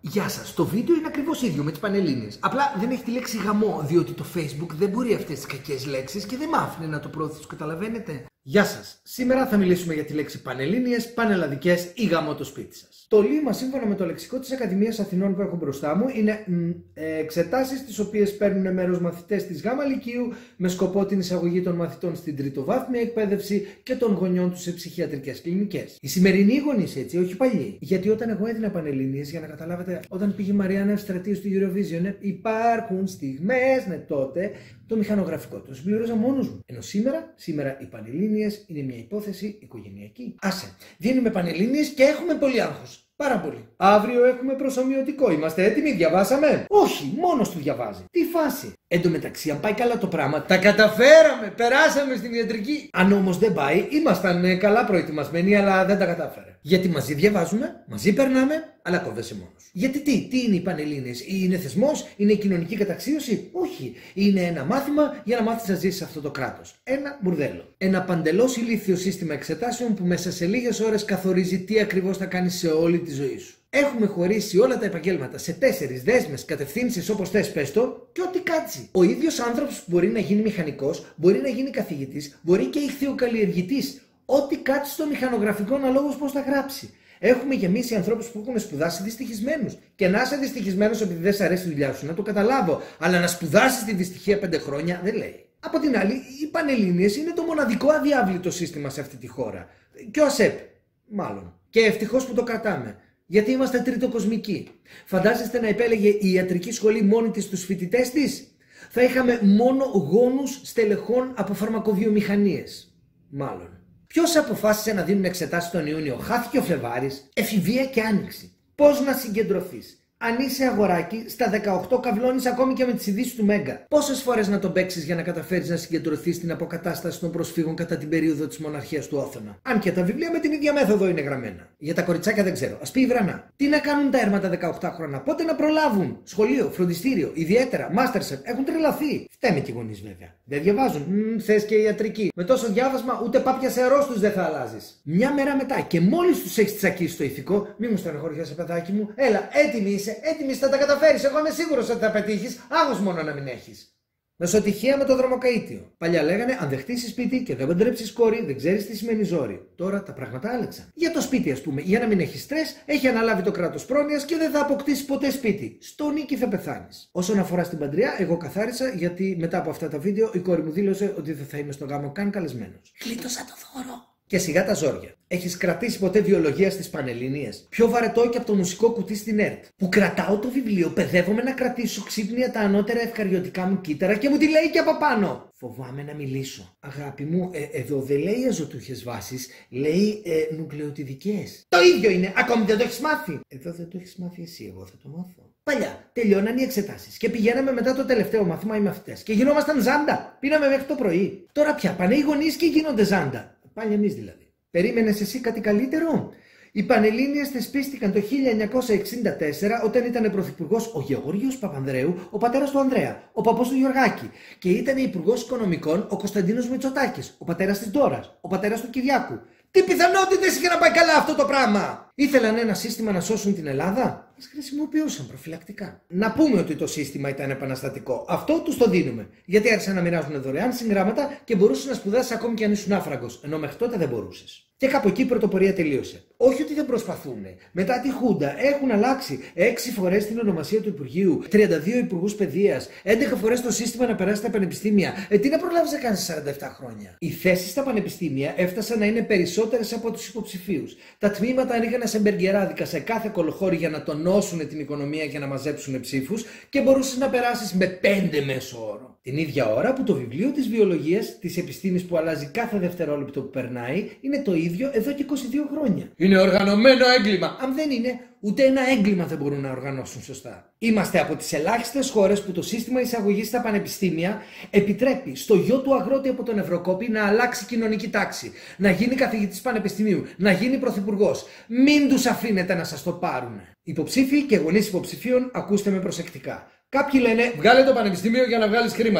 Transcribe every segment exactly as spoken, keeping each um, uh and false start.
Γεια σας, το βίντεο είναι ακριβώς ίδιο με τις Πανελλήνιες. Απλά δεν έχει τη λέξη γαμό, διότι το Facebook δεν μπορεί αυτές τις κακές λέξεις και δεν μ' άφηνε να το προωθήσω, καταλαβαίνετε. Γεια σας, σήμερα θα μιλήσουμε για τη λέξη Πανελλήνιες, πανελλαδικές ή γαμό το σπίτι σας. Το λίμμα, σύμφωνα με το λεξικό της Ακαδημίας Αθηνών που έχω μπροστά μου, είναι μ, ε, εξετάσεις τις οποίες παίρνουν μέρος μαθητές της Γάμα Λυκείου με σκοπό την εισαγωγή των μαθητών στην τριτοβάθμια εκπαίδευση και των γονιών τους σε ψυχιατρικές κλινικές. Οι σημερινοί γονείς έτσι, όχι παλιοί. Γιατί όταν εγώ έδινα Πανελλήνιες, για να καταλάβετε, όταν πήγε η Μαριάννα Ευστρατείου στο Eurovision, υπάρχουν στιγμές, ναι τότε, το μηχανογραφικό το συμπλήρωσα μόνος μου. Ενώ σήμερα, σήμερα οι Πανελλήνιες είναι μια υπόθεση οικογενειακή. Άσε, δίνουμε Πανελλήνιες και έχουμε πολύ άγχος. Πάρα πολύ. Αύριο έχουμε προσομοιωτικό. Είμαστε έτοιμοι, διαβάσαμε. Όχι, μόνος του διαβάζει. Τι φάση. Εν τω μεταξύ, αν πάει καλά το πράγμα, τα καταφέραμε. Περάσαμε στην ιατρική. Αν όμως δεν πάει, ήμασταν καλά προετοιμασμένοι, αλλά δεν τα κατάφερε. Γιατί μαζί διαβάζουμε, μαζί περνάμε, αλλά κόβεσαι μόνος. Γιατί τι, τι είναι οι Πανελλήνιες, είναι θεσμός, είναι η κοινωνική καταξίωση. Όχι. Είναι ένα μάθημα για να μάθεις να ζήσεις σε αυτό το κράτος. Ένα μπουρδέλο. Ένα παντελώς ηλίθιο σύστημα εξετάσεων που μέσα σε λίγες ώρες καθορίζει τι ακριβώς θα κάνεις σε όλη τη ζωή σου. Έχουμε χωρίσει όλα τα επαγγέλματα σε τέσσερις δέσμες, κατευθύνσεις όπως θες πες το και ό,τι κάτσει. Ο ίδιος άνθρωπος που μπορεί να γίνει μηχανικός, μπορεί να γίνει καθηγητής, μπορεί και ηχθειοκαλλιεργητής. Ό,τι κάτσει στο μηχανογραφικό αναλόγως πώς θα γράψει. Έχουμε γεμίσει ανθρώπους που έχουν σπουδάσει δυστυχισμένους. Και να είσαι δυστυχισμένος επειδή δεν σ' αρέσει τη δουλειά σου, να το καταλάβω. Αλλά να σπουδάσεις τη δυστυχία πέντε χρόνια δεν λέει. Από την άλλη, οι Πανελλήνιες είναι το μοναδικό αδιάβλητο σύστημα σε αυτή τη χώρα. Και ο ΑΣΕΠ, μάλλον. Και ευτυχώς που το κρατάμε. Γιατί είμαστε τριτοκοσμικοί. Φαντάζεστε να επέλεγε η ιατρική σχολή μόνη της τους φοιτητές της? Θα είχαμε μόνο γόνους στελεχών από φαρμακοβιομηχανίες. Μάλλον. Ποιος αποφάσισε να δίνουν εξετάσεις τον Ιούνιο? Χάθηκε ο Φλεβάρης, εφηβεία και άνοιξη. Πώς να συγκεντρωθείς? Αν είσαι αγοράκι, στα δεκαοκτώ καυλώνεις ακόμη και με τις ειδήσεις του Μέγκα. Πόσες φορές να τον παίξεις για να καταφέρεις να συγκεντρωθείς στην αποκατάσταση των προσφύγων κατά την περίοδο της μοναρχίας του Όθωνα? Αν και τα βιβλία με την ίδια μέθοδο είναι γραμμένα. Για τα κοριτσάκια δεν ξέρω. Ας πει η Βρανά. Τι να κάνουν τα έρματα δεκαοκτάχρονα, πότε να προλάβουν? Σχολείο, φροντιστήριο, ιδιαίτερα, μάστερσεφ, έχουν τρελαθεί. Φταίμε κι οι γονείς βέβαια. Δεν διαβάζουν. Μmm, θες και ιατρική. Με τόσο διάβασμα ούτε πάπια σε αρρώστους δεν θα αλλάζεις. Μια μέρα μετά και μόλις τους έχεις τσακίσει στο ηθικό, μη μου στεναχωριέσαι παιδάκι μου, έλα, έτοιμη είσαι. Έτοιμη, θα τα καταφέρεις. Εγώ είμαι σίγουρος ότι θα πετύχεις. Άγχος μόνο να μην έχεις. Μεσοτυχία με το δρομοκαΐτιο. Παλιά λέγανε: αν δεν χτίσεις σπίτι και δεν παντρέψεις κόρη, δεν ξέρεις τι σημαίνει ζόρι. Τώρα τα πράγματα άλλαξαν. Για το σπίτι, ας πούμε, για να μην έχεις στρες, έχει αναλάβει το κράτος πρόνοιας και δεν θα αποκτήσεις ποτέ σπίτι. Στο νίκη θα πεθάνεις. Όσον αφορά στην παντριά, εγώ καθάρισα γιατί μετά από αυτά τα βίντεο η κόρη μου δήλωσε ότι δεν θα είμαι στο γάμο καν καλεσμένος. Γλίτωσα το δώρο. Και σιγά τα ζόρια. Έχεις κρατήσει ποτέ βιολογία στις Πανελλήνιες? Πιο βαρετό και από το μουσικό κουτί στην ΕΡΤ. Που κρατάω το βιβλίο, παιδεύομαι να κρατήσω ξύπνια τα ανώτερα ευκαριωτικά μου κύτταρα και μου τη λέει και από πάνω. Φοβάμαι να μιλήσω. Αγάπη μου, ε, εδώ δεν λέει αζωτούχες βάσεις, λέει ε, νουκλεοτιδικές. Το ίδιο είναι, ακόμη δεν το έχεις μάθει. Εδώ δεν το έχεις μάθει εσύ, εγώ θα το μάθω. Παλιά, τελειώναν οι εξετάσεις και πηγαίναμε μετά το τελευταίο μάθημα οι μαθητές και γινόμασταν ζάντα. Πίναμε μέχρι το πρωί. Τώρα πια πάνε οι γονείς και γίνονται ζάντα. Πάλι εμείς δηλαδή. Περίμενες εσύ κάτι καλύτερο? Οι Πανελλήνιες θεσπίστηκαν το χίλια εννιακόσια εξήντα τέσσερα όταν ήταν πρωθυπουργός ο Γεώργιος Παπανδρέου, ο πατέρας του Ανδρέα, ο παππούς του Γιωργάκη. Και ήταν υπουργός οικονομικών ο Κωνσταντίνος Μητσοτάκης, ο πατέρας της Ντόρας, ο πατέρας του Κυριάκου. Τι πιθανότητες είχε να πάει καλά αυτό το πράγμα? Ήθελαν ένα σύστημα να σώσουν την Ελλάδα? Ας χρησιμοποιούσαν προφυλακτικά. Να πούμε ότι το σύστημα ήταν επαναστατικό. Αυτό τους το δίνουμε. Γιατί άρχισαν να μοιράζουν δωρεάν συγγράμματα και μπορούσες να σπουδάσεις ακόμη και αν ήσουν άφραγκος. Ενώ μέχρι τότε δεν μπορούσες. Και κάπου εκεί η πρωτοπορία τελείωσε. Όχι ότι δεν προσπαθούν. Μετά τη Χούντα έχουν αλλάξει έξι φορές την ονομασία του Υπουργείου, τριάντα δύο υπουργούς παιδείας, έντεκα φορές το σύστημα να περάσει στα πανεπιστήμια. Ε, τι να προλάβεις να κάνεις σε σαράντα επτά χρόνια? Οι θέσεις στα πανεπιστήμια έφτασαν να είναι περισσότερες από τους υποψηφίους. Τα τμήματα ανοίγανε σε μπεργκεράδικα σε κάθε κολοχώρη για να τονώσουν την οικονομία και να μαζέψουν ψήφους και μπορούσες να περάσεις με πέντε μέσο όρο. Την ίδια ώρα που το βιβλίο της βιολογίας, της επιστήμης που αλλάζει κάθε δευτερόλεπτο που περνάει, είναι το ίδιο εδώ και είκοσι δύο χρόνια. Είναι οργανωμένο έγκλημα. Αν δεν είναι, ούτε ένα έγκλημα δεν μπορούν να οργανώσουν σωστά. Είμαστε από τις ελάχιστες χώρες που το σύστημα εισαγωγής στα πανεπιστήμια επιτρέπει στο γιο του αγρότη από τον Ευρωκόπη να αλλάξει κοινωνική τάξη, να γίνει καθηγητής πανεπιστημίου, να γίνει πρωθυπουργός. Μην τους αφήνετε να σας το πάρουν. Υποψήφοι και γονείς υποψηφίων, ακούστε με προσεκτικά. Κάποιοι λένε: βγάλε το πανεπιστήμιο για να βγάλεις χρήματα.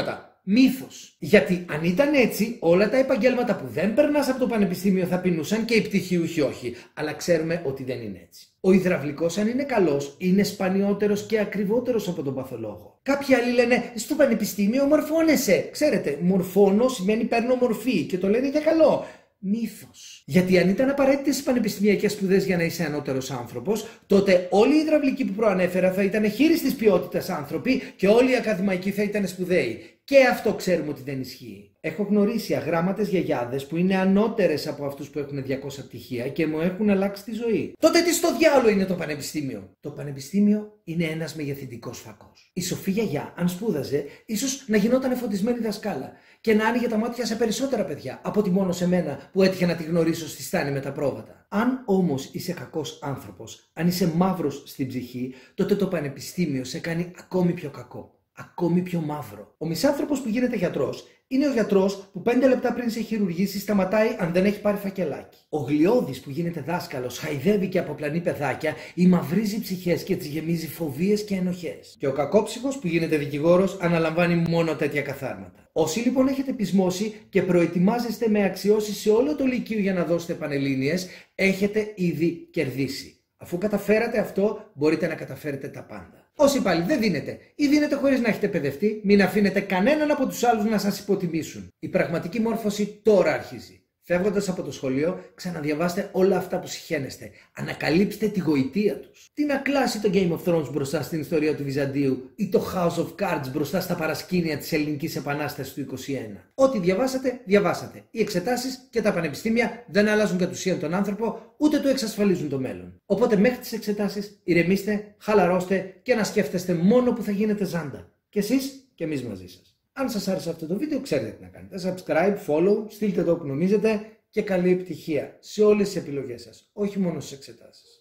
Μύθος. Γιατί αν ήταν έτσι, όλα τα επαγγέλματα που δεν περνάς από το πανεπιστήμιο θα πεινούσαν και οι πτυχιούχοι όχι. Αλλά ξέρουμε ότι δεν είναι έτσι. Ο υδραυλικός, αν είναι καλός, είναι σπανιότερος και ακριβότερος από τον παθολόγο. Κάποιοι άλλοι λένε στο πανεπιστήμιο μορφώνεσαι. Ξέρετε, μορφώνω σημαίνει παίρνω μορφή και το λένε για καλό. Μύθος. Γιατί αν ήταν απαραίτητες οι πανεπιστημιακές σπουδές για να είσαι ανώτερος άνθρωπος, τότε όλοι οι υδραυλικοί που προανέφερα θα ήταν χείριστης ποιότητας άνθρωποι και όλοι οι ακαδημαϊκοί θα ήταν σπουδαίοι. Και αυτό ξέρουμε ότι δεν ισχύει. Έχω γνωρίσει αγράμματες γιαγιάδες που είναι ανώτερες από αυτούς που έχουν διακόσια πτυχία και μου έχουν αλλάξει τη ζωή. Τότε τι στο διάλογο είναι το πανεπιστήμιο? Το πανεπιστήμιο είναι ένας μεγεθυντικός φακός. Η σοφή γιαγιά, αν σπούδαζε, ίσως να γινόταν φωτισμένη δασκάλα και να άνοιγε τα μάτια σε περισσότερα παιδιά από ότι μόνο σε μένα που έτυχε να τη γνωρίσω στη στάνη με τα πρόβατα. Αν όμως είσαι κακός άνθρωπος, αν είσαι μαύρος στην ψυχή, τότε το πανεπιστήμιο σε κάνει ακόμη πιο κακό. Ακόμη πιο μαύρο. Ο μισάνθρωπος που γίνεται γιατρός είναι ο γιατρός που πέντε λεπτά πριν σε χειρουργήσει σταματάει αν δεν έχει πάρει φακελάκι. Ο γλιώδης που γίνεται δάσκαλος χαϊδεύει και αποπλανεί παιδάκια ή μαυρίζει ψυχές και τις γεμίζει φοβίες και ενοχές. Και ο κακόψυχος που γίνεται δικηγόρος αναλαμβάνει μόνο τέτοια καθάρματα. Όσοι λοιπόν έχετε πεισμώσει και προετοιμάζεστε με αξιώσεις σε όλο το λυκείο για να δώσετε πανελλήνιες, έχετε ήδη κερδίσει. Αφού καταφέρατε αυτό, μπορείτε να καταφέρετε τα πάντα. Όσοι πάλι δεν δίνετε ή δίνετε χωρίς να έχετε παιδευτεί, μην αφήνετε κανέναν από τους άλλους να σας υποτιμήσουν. Η πραγματική μόρφωση τώρα αρχίζει. Φεύγοντας από το σχολείο, ξαναδιαβάστε όλα αυτά που συχαίνεστε. Ανακαλύψτε τη γοητεία τους. Τι να κλάσει το Game of Thrones μπροστά στην ιστορία του Βυζαντίου ή το House of Cards μπροστά στα παρασκήνια της Ελληνικής Επανάστασης του είκοσι ένα. Ό,τι διαβάσατε, διαβάσατε. Οι εξετάσεις και τα πανεπιστήμια δεν αλλάζουν κατ' ουσίαν τον άνθρωπο, ούτε του εξασφαλίζουν το μέλλον. Οπότε μέχρι τις εξετάσεις, ηρεμήστε, χαλαρώστε και να σκέφτεστε μόνο που θα γίνετε ζάντα. Και εσείς και εμείς μαζί σας. Αν σας άρεσε αυτό το βίντεο, ξέρετε τι να κάνετε. Subscribe, follow, στείλτε το όπου νομίζετε και καλή επιτυχία σε όλες τις επιλογές σας, όχι μόνο στις εξετάσεις.